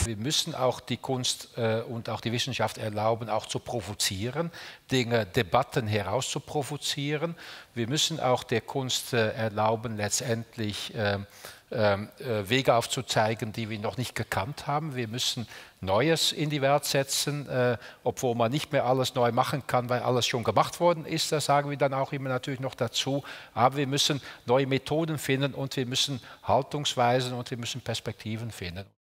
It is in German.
Wir müssen auch die Kunst und auch die Wissenschaft erlauben, auch zu provozieren, Dinge, Debatten herauszuprovozieren. Wir müssen auch der Kunst erlauben, letztendlich Wege aufzuzeigen, die wir noch nicht gekannt haben. Wir müssen Neues in die Welt setzen, obwohl man nicht mehr alles neu machen kann, weil alles schon gemacht worden ist. Das sagen wir dann auch immer natürlich noch dazu. Aber wir müssen neue Methoden finden und wir müssen Haltungsweisen und wir müssen Perspektiven finden.